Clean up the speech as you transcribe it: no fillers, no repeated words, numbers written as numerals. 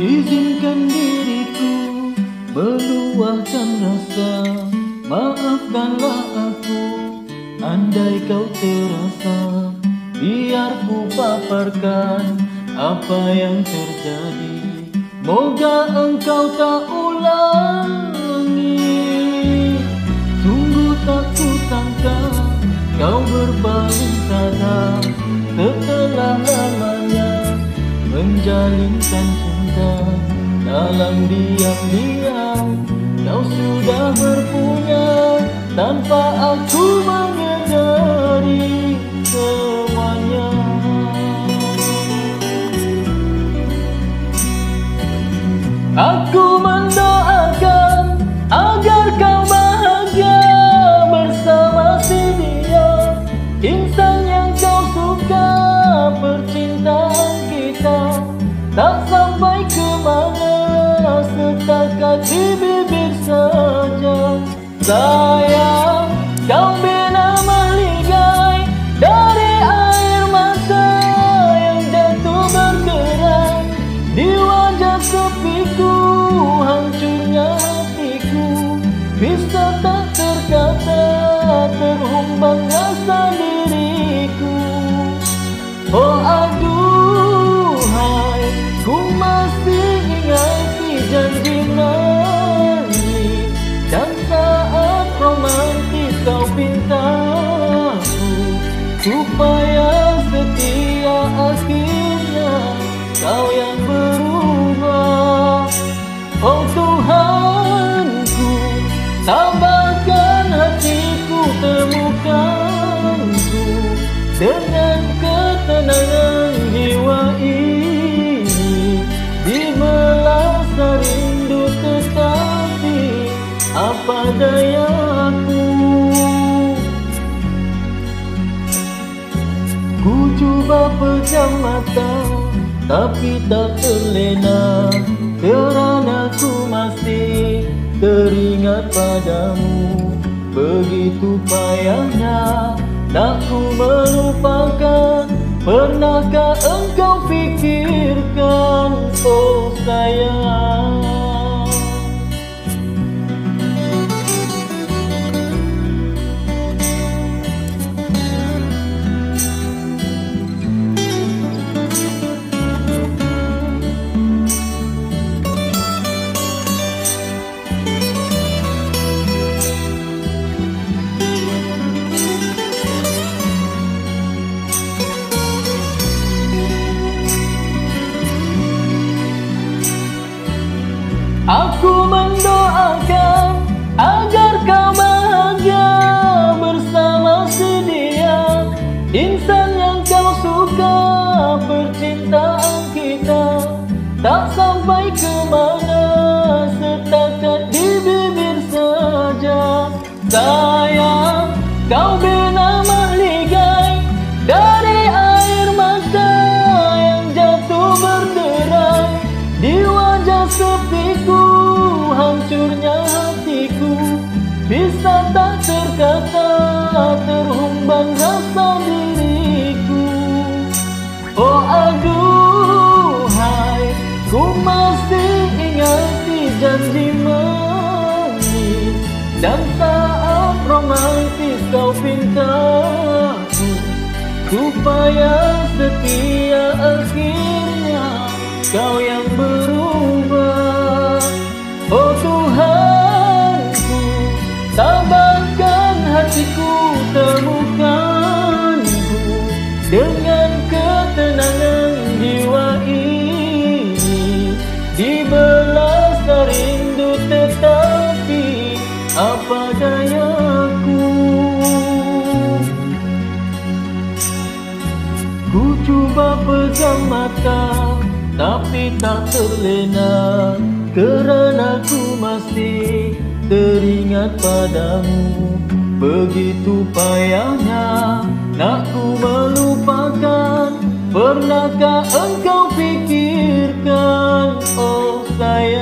Izinkan diriku meluahkan rasa. Maafkanlah aku andai kau terasa. Biar ku paparkan apa yang terjadi. Moga engkau tak ulangi. Sungguh tak kusangka kau berpaling sadar. Setelah lamanya menjalinkan cinta, dalam diam-diam kau sudah berpunya tanpa aku menyadari semuanya. Aku mendoakan agar kau bahagia bersama si dia, insan yang kau suka. Percintaan kita tak sampai ke mana, setakat di bibir saja. Sayang, kau bina meligai dari air mata yang jatuh bergerak di wajah sepiku. Hancurnya hatiku bisa tak terkata, terhumbang rasa diriku. Oh aduhai, ku masih ingati janji manis dan saat romantis kau pintaku supaya setia, akhirnya kau yang berubah. Oh Tuhanku, sabarkan hatiku, temukanku dengan ketenangan jiwa ini. Dibelah rindu tetapi apa dayaku. Ku cuba pejam mata tapi tak terlena, kerana ku masih teringat padamu. Begitu payahnya tak ku melupakan. Pernahkah engkau fikirkan, oh sayang? Aku mendoakan agar kau bahagia bersama si dia, insan yang kau suka. Percintaan kita tak sampai ke mana, setakat di bibir saja. Sayang, kau bina meligai dari air mata yang jatuh berderai di wajah sepiku. Hancurnya hatiku bisa tak terkata, terhumbang rasa diriku. Oh aduhai, ku masih ingati janji manis dan saat romantis kau pintaku supaya setia, akhirnya kau yang berubah. Oh Tuhanku, sabarkan hatiku, temukanku dengan ketenangan jiwa ini. Dibelah rindu tetapi apa dayaku. Ku cuba pejam mata tapi tak terlena, kerana ku masih teringat padamu. Begitu payahnya nak ku melupakan. Pernahkah engkau fikirkan, oh sayang?